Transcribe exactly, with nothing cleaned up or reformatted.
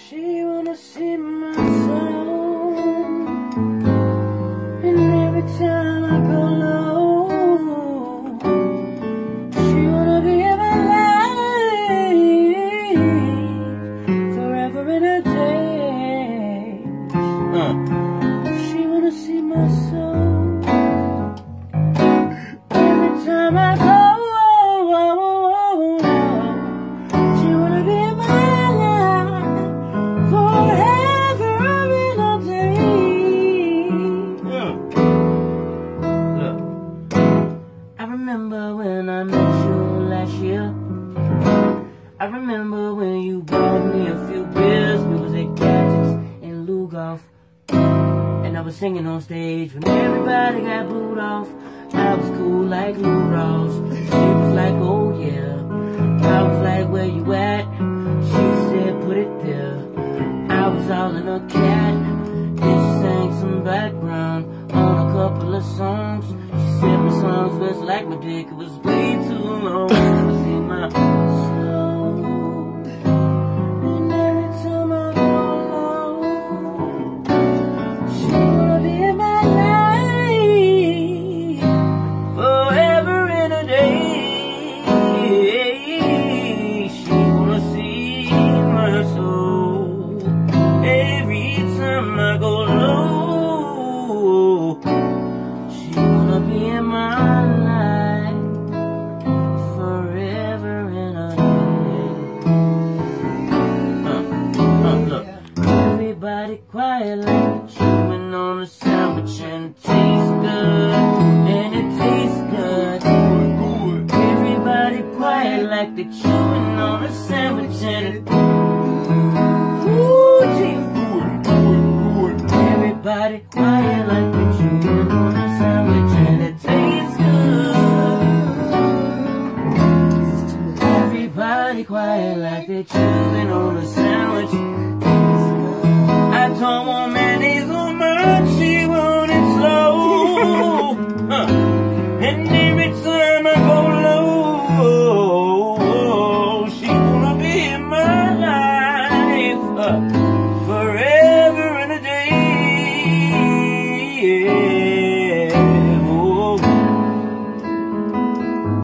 She wanna see my soul, and every time I go low, she wanna be in my life forever and a day. uh. She wanna see my soul every time I go. She wanna be in my life forever and a day. Yeah. Look, I remember when I met you last year. I remember when you brought me a few beers. We was at Gadgets in Lugoff, and I was singing on stage when everybody got booed off. I was cool like Lou Ross. She was like, oh yeah. I was like, where you at? She said, put it there. I was all in a cat, and she sang some background on a couple of songs. She said my songs was like my dick, it was way too long. I see my soul, and every time I go low, she wanna be in my life forever and a day. She wanna see my soul every time I go low. She wanna be in my life forever and a day. Uh, uh, look. Everybody quiet like chewing on a sandwich, and it tastes good, and it tastes good. Everybody quiet like they're chewing on a sandwich, and it ooh, gee. Everybody quiet like they're chewing on a sandwich, and it tastes good. Everybody quiet like they're chewing on a sandwich. I don't want mayonnaise on mine, she want it slow. Huh. And every time I go low, she wanna be in my life. Uh.